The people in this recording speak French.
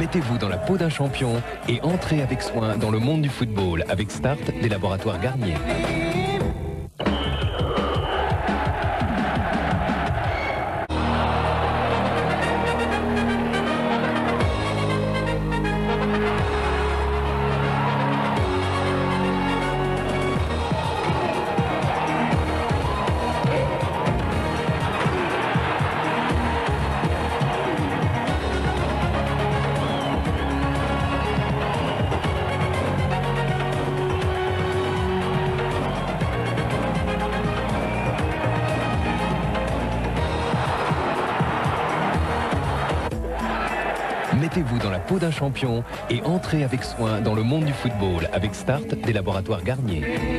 Mettez-vous dans la peau d'un champion et entrez avec soin dans le monde du football avec Start des laboratoires Garnier. Mettez-vous dans la peau d'un champion et entrez avec soin dans le monde du football avec Start des laboratoires Garnier.